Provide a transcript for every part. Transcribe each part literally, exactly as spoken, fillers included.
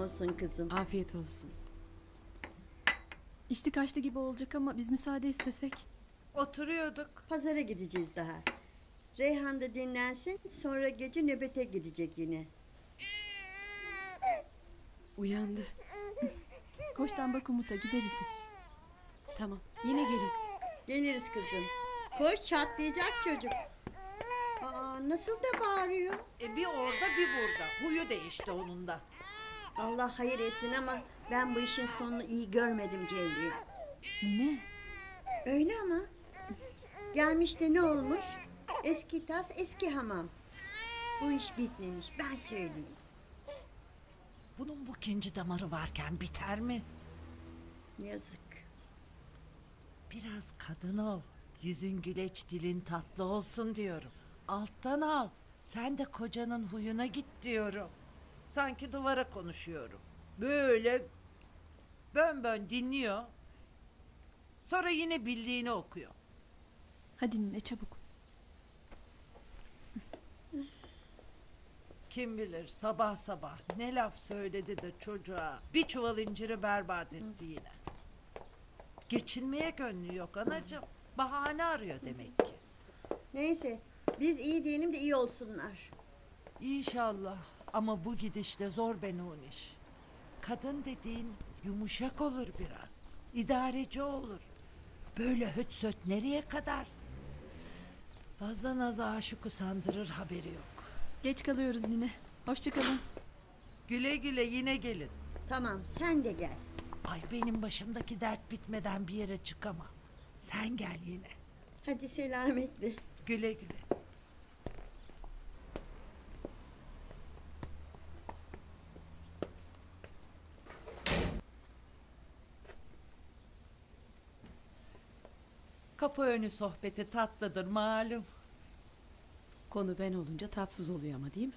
olsun kızım. Afiyet olsun. İşti kaçtı gibi olacak ama biz müsaade istesek. Oturuyorduk. Pazara gideceğiz daha. Reyhan da dinlensin, sonra gece nöbete gidecek yine. Uyandı. Koş sen bak Umut'a, gideriz biz. Tamam, yine gelin. Geliriz kızım. Koş, çatlayacak çocuk. Aa, nasıl da bağırıyor. E bir orada bir burada. Huyu değişti onun da. Allah hayır etsin ama ben bu işin sonunu iyi görmedim Cevriye. Nine. Öyle ama. Gelmiş de ne olmuş? Eski tas eski hamam. Bu iş bitmemiş, ben söyleyeyim. Bunun bu ikinci damarı varken biter mi? Yazık. Biraz kadın ol. Yüzün güleç, dilin tatlı olsun diyorum. Alttan al. Sen de kocanın huyuna git diyorum. Sanki duvara konuşuyorum. Böyle bön bön dinliyor. Sonra yine bildiğini okuyor. Hadi Nine çabuk. Kim bilir sabah sabah ne laf söyledi de çocuğa bir çuval inciri berbat etti yine. Geçinmeye gönlü yok anacığım. Bahane arıyor demek ki. Neyse, biz iyi diyelim de iyi olsunlar. İnşallah ama bu gidişle zor Benuniş. Kadın dediğin yumuşak olur biraz. İdareci olur. Böyle höt söt nereye kadar? Fazla naza aşık usandırır haberi yok. Geç kalıyoruz Nine. Hoşça kalın. Güle güle yine gelin. Tamam, sen de gel. Ay benim başımdaki dert bitmeden bir yere çıkamam. Sen gel yine. Hadi selametle. Güle güle. Kapı önü sohbeti tatlıdır malum. Konu ben olunca tatsız oluyor ama değil mi?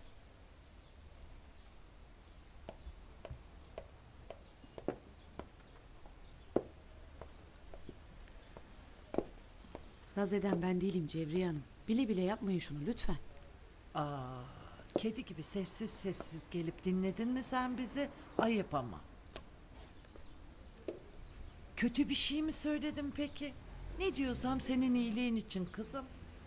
Naz eden ben değilim Cevriye Hanım. Bile bile yapmayın şunu lütfen. Aa, kedi gibi sessiz sessiz gelip dinledin mi sen bizi? Ayıp ama. Kötü bir şey mi söyledim peki? Ne diyorsam senin iyiliğin için kızım.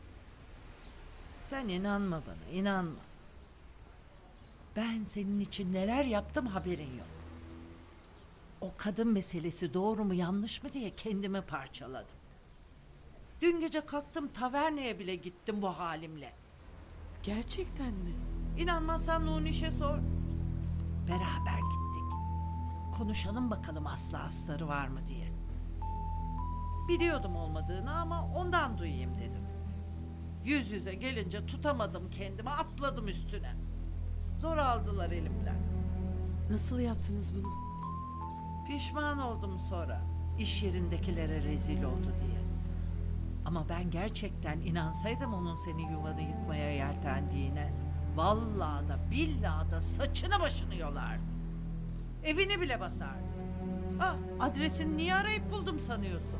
Sen inanma bana, inanma. Ben senin için neler yaptım haberin yok. O kadın meselesi doğru mu yanlış mı diye kendimi parçaladım. Dün gece kalktım taverneye bile gittim bu halimle. Gerçekten mi? İnanmazsan Nuniş'e sor. Beraber gittik. Konuşalım bakalım aslı astarı var mı diye. Biliyordum olmadığını ama ondan duyayım dedim. Yüz yüze gelince tutamadım kendimi, atladım üstüne. Zor aldılar elimden. Nasıl yaptınız bunu? Pişman oldum sonra. İş yerindekilere rezil oldu diye. Ama ben gerçekten inansaydım onun senin yuvanı yıkmaya yeltendiğine, vallahi da billahi da saçını başını yolardım. Evini bile basardım. Ha, adresini niye arayıp buldum sanıyorsun?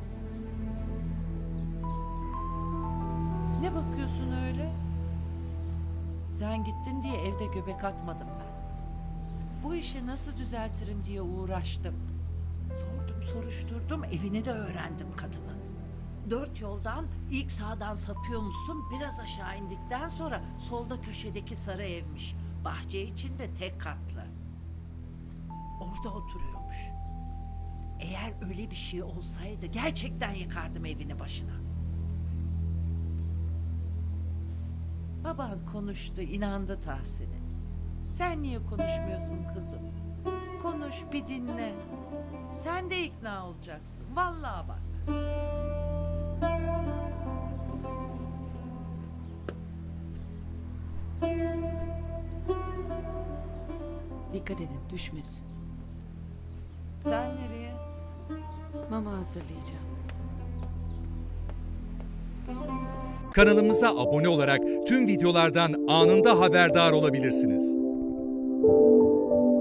Ne bakıyorsun öyle? Sen gittin diye evde göbek atmadım ben. Bu işi nasıl düzeltirim diye uğraştım. Sordum, soruşturdum, evini de öğrendim kadının. Dört yoldan ilk sağdan sapıyor musun? Biraz aşağı indikten sonra solda köşedeki sarı evmiş. Bahçe içinde tek katlı. Orada oturuyormuş. Eğer öyle bir şey olsaydı gerçekten yıkardım evini başına. Baban konuştu, inandı Tahsin'e. Sen niye konuşmuyorsun kızım? Konuş, bir dinle. Sen de ikna olacaksın. Vallahi bak. Dikkat edin düşmesin. Sen nereye? Mama hazırlayacağım. Kanalımıza abone olarak tüm videolardan anında haberdar olabilirsiniz.